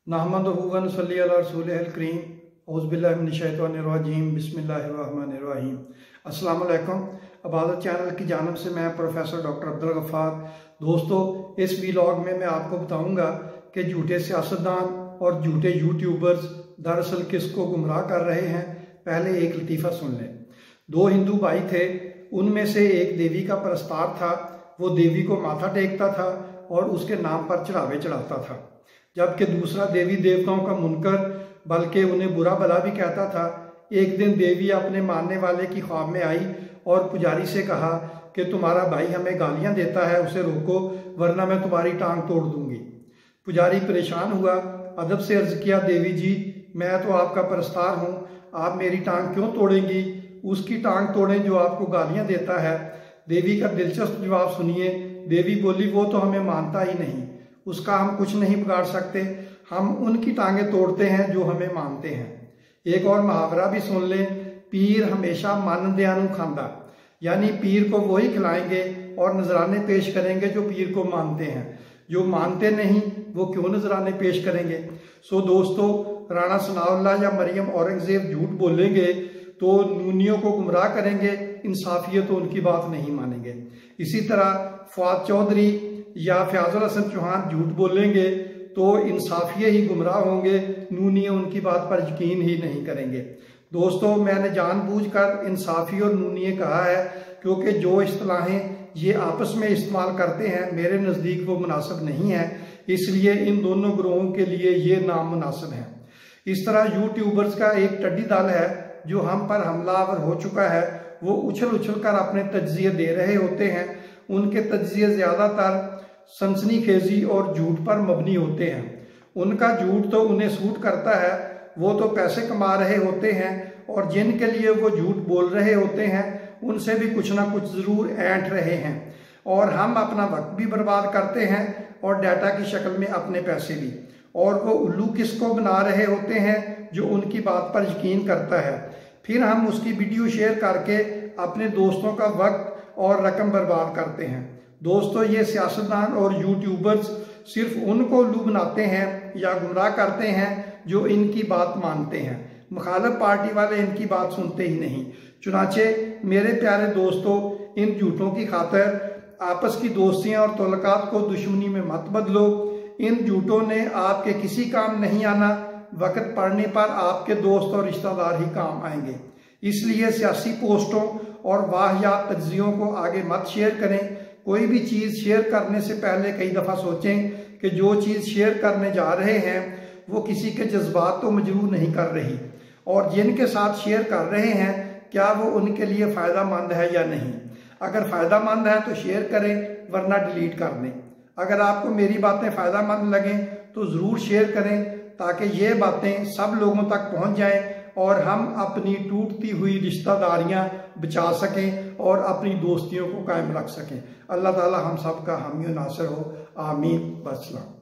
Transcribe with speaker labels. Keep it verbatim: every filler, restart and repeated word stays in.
Speaker 1: नहमदुहु व नसल्ली अला रसूलिहिल करीम औज़ुबिल्लाहि मिनश्शैतानिर्रजीम बिस्मिल्लाहिर्रहमानिर्रहीम। अस्सलाम वालेकुम। इबादत चैनल की जानिब से मैं प्रोफेसर डॉक्टर अब्दुल गफ्फार। दोस्तों, इस वीलॉग में मैं आपको बताऊंगा कि झूठे सियासतदान और झूठे यूट्यूबर्स दरअसल किसको गुमराह कर रहे हैं। पहले एक लतीफ़ा सुन लें। दो हिंदू भाई थे, उनमें से एक देवी का परस्तार था। वो देवी को माथा टेकता था और उसके नाम पर चढ़ावे चढ़ाता था, जबकि दूसरा देवी देवताओं का मुनकर, बल्कि उन्हें बुरा भला भी कहता था। एक दिन देवी अपने मानने वाले की ख्वाब में आई और पुजारी से कहा कि तुम्हारा भाई हमें गालियां देता है, उसे रोको वरना मैं तुम्हारी टांग तोड़ दूंगी। पुजारी परेशान हुआ, अदब से अर्ज किया, देवी जी मैं तो आपका परस्तार हूँ, आप मेरी टांग क्यों तोड़ेंगी? उसकी टांग तोड़ें जो आपको गालियां देता है। देवी का दिलचस्प जवाब सुनिए। देवी बोली, वो तो हमें मानता ही नहीं, उसका हम कुछ नहीं बिगाड़ सकते, हम उनकी टांगे तोड़ते हैं जो हमें मानते हैं। एक और मुहावरा भी सुन लें, पीर हमेशा मन दयानु खांदा, यानी पीर को वही खिलाएंगे और नजराने पेश करेंगे जो पीर को मानते हैं। जो मानते नहीं वो क्यों नजराने पेश करेंगे? सो दोस्तों, राणा सनाउल्लाह या मरियम औरंगजेब झूठ बोलेंगे तो नूनियों को गुमराह करेंगे, इंसाफियत तो उनकी बात नहीं मानेंगे। इसी तरह फवाद चौधरी या फयाजुल हसन चौहान झूठ बोलेंगे तो इंसाफिये ही गुमराह होंगे, नूनिये उनकी बात पर यकीन ही नहीं करेंगे। दोस्तों, मैंने जानबूझकर इंसाफी और नूनिये कहा है क्योंकि जो इस्तिलाहें ये आपस में इस्तेमाल करते हैं मेरे नज़दीक वो मुनासिब नहीं है, इसलिए इन दोनों ग्रोहों के लिए ये नाम मुनासिब है। इस तरह यूट्यूबर्स का एक टड्डी दल है जो हम पर हमलावर हो चुका है। वो उछल उछल कर अपने तज्जिए दे रहे होते हैं। उनके तज्जिए ज्यादातर सनसनीखेजी और झूठ पर मबनी होते हैं। उनका झूठ तो उन्हें सूट करता है, वो तो पैसे कमा रहे होते हैं और जिनके लिए वो झूठ बोल रहे होते हैं उनसे भी कुछ ना कुछ जरूर ऐंठ रहे हैं। और हम अपना वक्त भी बर्बाद करते हैं और डाटा की शक्ल में अपने पैसे भी। और वो उल्लू किसको बना रहे होते हैं? जो उनकी बात पर यकीन करता है। फिर हम उसकी वीडियो शेयर करके अपने दोस्तों का वक्त और रकम बर्बाद करते हैं। दोस्तों, ये सियासतदान और यूट्यूबर्स सिर्फ उनको उल्लू बनाते हैं या गुमराह करते हैं जो इनकी बात मानते हैं। मुखालिफ पार्टी वाले इनकी बात सुनते ही नहीं। चुनाचे मेरे प्यारे दोस्तों, इन झूठों की खातिर आपस की दोस्तियां और तल्लुकात को दुश्मनी में मत बदलो। इन झूठों ने आपके किसी काम नहीं आना, वक्त पड़ने पर आपके दोस्त और रिश्तेदार ही काम आएंगे। इसलिए सियासी पोस्टों और वाहियात तज्जियों को आगे मत शेयर करें। कोई भी चीज़ शेयर करने से पहले कई दफ़ा सोचें कि जो चीज़ शेयर करने जा रहे हैं वो किसी के जज्बात तो मजबूर नहीं कर रही, और जिनके साथ शेयर कर रहे हैं क्या वो उनके लिए फ़ायदा मंद है या नहीं। अगर फ़ायदा मंद है तो शेयर करें, वरना डिलीट कर दें। अगर आपको मेरी बातें फ़ायदा मंद लगें तो ज़रूर शेयर करें, ताकि ये बातें सब लोगों तक पहुंच जाएं और हम अपनी टूटती हुई रिश्तेदारियां बचा सकें और अपनी दोस्तियों को कायम रख सकें। अल्लाह ताला हम सब का हामी नासिर हो। आमीन। बसलाम।